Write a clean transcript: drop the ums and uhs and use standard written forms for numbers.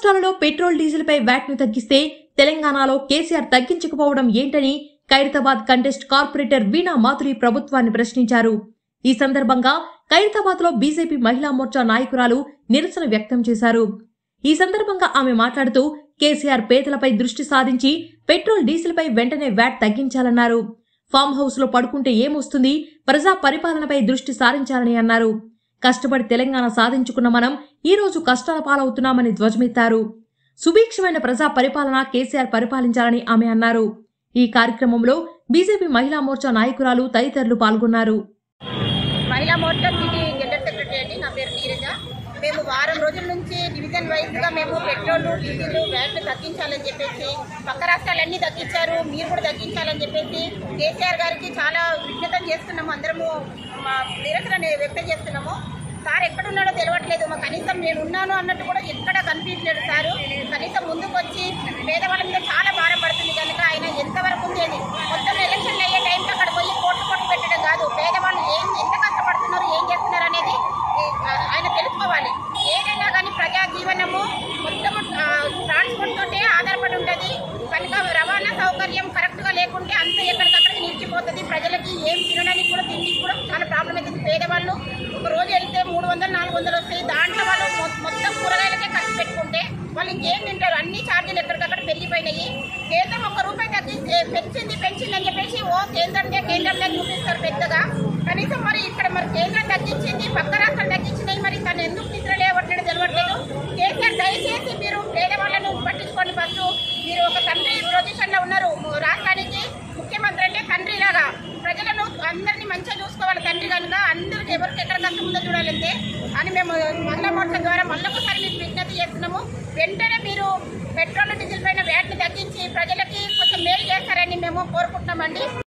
రాష్ట్రాలలో petrol diesel పై VAT ను తగ్గిస్తే తెలంగాణలో కేసీఆర్ తగ్గించకపోవడం ఏంటని ఖైరతాబాద్ కంటెస్ట్ కార్పొరేటర్ వీణా మాధురి ప్రభుత్వాన్ని ప్రశ్నించారు. ఈ సందర్భంగా ఖైరతాబాద్ లో బీజేపీ మహిళా మోర్చా నాయకురాలు నిరసన వ్యక్తం చేశారు. ఈ సందర్భంగా ఆమె మాట్లాడుతూ కేసీఆర్ పేదలపై దృష్టి సాధించి పెట్రోల్ డీజిల్ పై వెంటనే వ్యాట్ తగ్గించాలన్నారు. ఫామ్ హౌస్ లో పడుకుంటే ఏమొస్తుంది, ప్రజా పరిపాలనపై దృష్టి సారించాలని అన్నారు. కష్టపడి తెలంగాణ సాధించుకున్న మనం ఈ రోజు కష్టాల పాలవుతున్నామని ధ్వజమెత్తారు. సుభిక్షమైన ప్రజా పరిపాలన కేసీఆర్ పరిపాలించాలని ఆమె అన్నారు. ఈ కార్యక్రమంలో బీజేపీ మహిళా మోర్చా నాయకురాలు తదితరులు పాల్గొన్నారు. మహిళా మోర్చా సిటీ జనరల్ సెక్రటరీ అండి. నా పేరు నీరజ. మేము వారం రోజుల నుంచి డివిజన్ వైజ్గా మేము పెట్రోల్ డీజిల్ వ్యాట్ తగ్గించాలని చెప్పేసి, పక్క రాష్ట్రాలన్నీ తగ్గించారు, మీరు కూడా తగ్గించాలని చెప్పేసి కేసీఆర్ గారికి చాలా విజ్ఞతం చేస్తున్నాము. అందరము నిరసన వ్యక్తం చేస్తున్నాము. సార్ ఎక్కడున్నాడో తెలియట్లేదు. మా కనీసం నేను ఉన్నాను అన్నట్టు కూడా ఎక్కడ కనిపించలేదు సారు. కనీసం ముందుకు వచ్చి పేదవాళ్ళ మీద చాలా భారం పడుతుంది కనుక ఆయన ఎంతవరకు ఉండేది. మొత్తం ఎలక్షన్లు అయ్యే టైంలో అక్కడ పోయి కోట్లు పెట్టడం కాదు, పేదవాళ్ళు ఎంత కష్టపడుతున్నారు, ఏం చేస్తున్నారు అనేది ఆయన తెలుసుకోవాలి. ఏదైనా కానీ ప్రజా జీవనము మొత్తం ట్రాన్స్పోర్ట్ తోటే ఆధారపడి ఉంటుంది కనుక రవాణా సౌకర్యం కరెక్ట్గా లేకుంటే అంత ఎక్కడికక్కడికి నిలిచిపోతుంది. ప్రజలకి ఏం తినడానికి కూడా తిండికి కూడా చాలా ప్రాబ్లం అవుతుంది. పేదవాళ్ళు ఒక రోజు వెళ్తే 300-400 వస్తాయి. దాంట్లో వాళ్ళు మొత్తం కూరగాయలకే ఖర్చు పెట్టుకుంటే వాళ్ళు ఇంకేం తింటారు. అన్ని ఛార్జీలు ఎక్కడికక్కడ పెరిగిపోయినాయి. కేంద్రం ₹1 పెంచింది అని చెప్పేసి కేంద్రంలో చూపిస్తారు పెద్దగా. కనీసం మరి ఇక్కడ మరి కేంద్రం తగ్గించింది, పక్క రాష్ట్రాలు తగ్గించినాయి, మరి తను ఎందుకు నిద్ర లేవట్లేదు తెలియట్లేదు. కేసీఆర్ దయచేసి మీరు పేదవాళ్ళను పట్టించుకోండి. ఫస్ట్ మీరు ఒక తండ్రి పొజిషన్లో ఉన్నారు. రాష్ట్రానికి ముఖ్యమంత్రి అంటే తండ్రిలాగా ప్రజలను అందరినీ మంచిగా చూసుకోవాలి. తండ్రి కనుక అందరికి ఎవరికి ఎక్కడ కష్టం ఉందో చూడాలంటే అని మేము మహిళా మోర్చా ద్వారా మళ్ళొకసారి మీకు విజ్ఞప్తి చేస్తున్నాము. వెంటనే మీరు పెట్రోల్ డీజిల్ పైన వ్యాట్ని తగ్గించి ప్రజలకి కొంచెం మేలు చేస్తారని మేము కోరుకుంటున్నామండి.